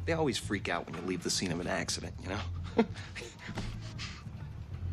They always freak out when you leave the scene of an accident, you know?